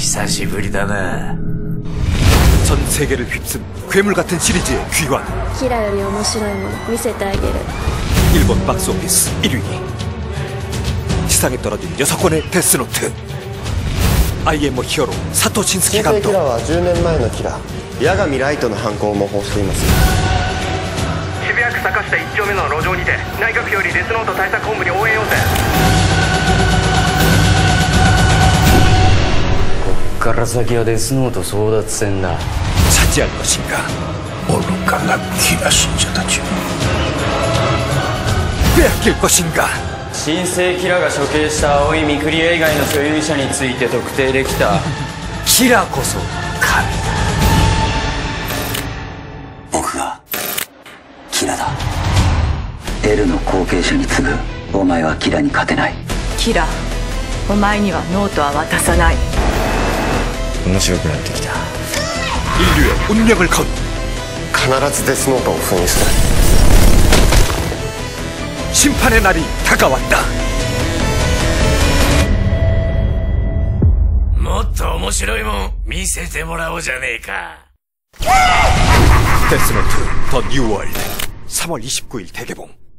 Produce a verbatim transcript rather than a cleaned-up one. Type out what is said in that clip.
久しぶりだな。 전 세계를 휩쓴 괴물 같은 시리즈의 귀환. キラより面白いもの見せてあげる. 일본 박스오피스 일 위. 지상에 떨어진 여섯 권의 데스노트. 아이엠오 히어로 사토 신스케 新生キラ 감독. はじゅうねんまえのキラ、八神ライトの犯行を模倣しています。 渋谷区坂下いっ丁目の路上にて内閣府よりデスノート対策本部に応援要請。 こっから先はデスノート争奪戦だ。 차지할 것인가? 愚かなキラ信者たちを 빼앗길 것인가? 新生キラが処刑した青いミクリエ以外の所有者について特定できた。 キラこそ神だ。 僕がキラだ。Lの後継者に次ぐお前はキラに勝てない。 キラ、お前にはノートは渡さない。 面白くなってきた。 인류의 운명을 건 必ずデスノートを封印する。 심판의 날이 다가왔다. もっと面白いもん見せてもらおうじゃねえか。 데스노트 더 뉴월드 삼월 이십구일 대개봉.